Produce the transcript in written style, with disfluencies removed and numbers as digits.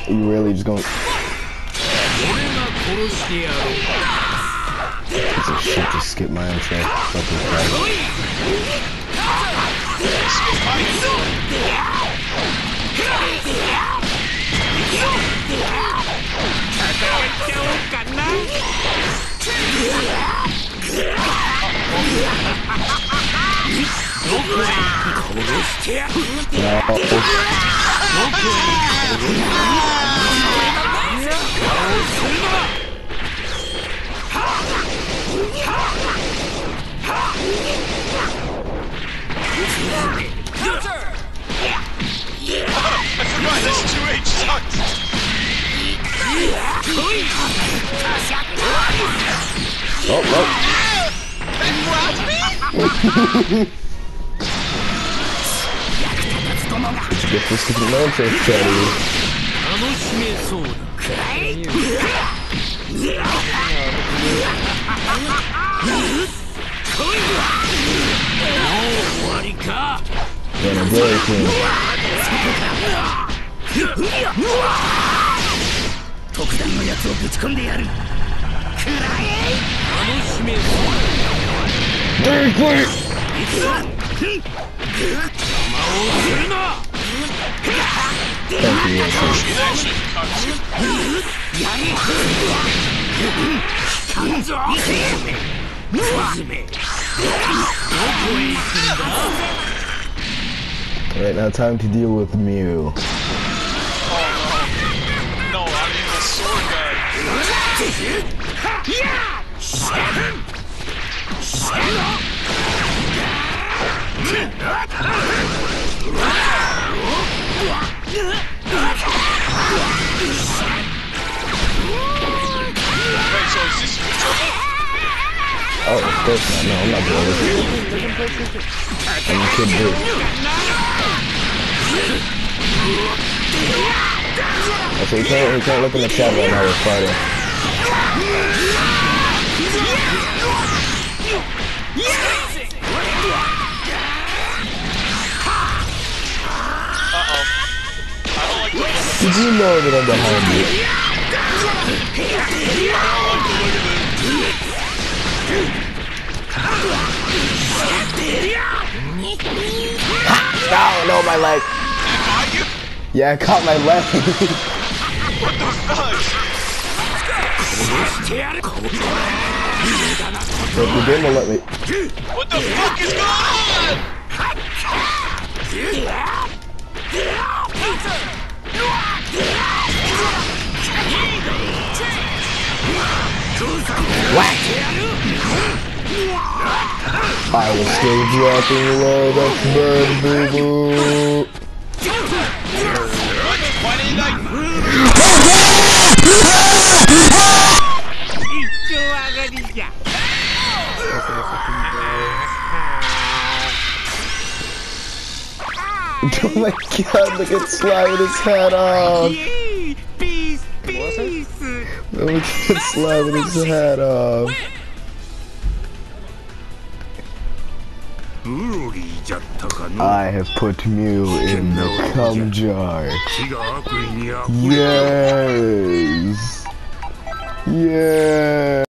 You really just gonna... Piece of shit, just skip my intro. Fucking Christ. This 2H sucks. Oh, oh. Let's get this to the intro, Chatty. And a Dairy King. Dairy Queen! Thank you, Alright, now time to deal with Mew. Oh no. No, I mean the sword guy. Wait, so is this your trouble? Oh, of course not. No, I'm not doing this. I'm a kid dude. Okay, he can't look in the chat right now, we're fighting. Uh-oh. I don't like the look of this. Did you know that I'm behind you? I don't like the look of this. Ha! No, my leg. Did it bite you? Yeah, I caught my leg. What the fuck? But the game will let me. What the fuck is going on? Whack! I will still dropping low, that's bird boo boo. Why did I... Oh my god, look at Sly with his head off! Look at Sly with his head off! I have put Mew in the cum jar. Yes! Yeah!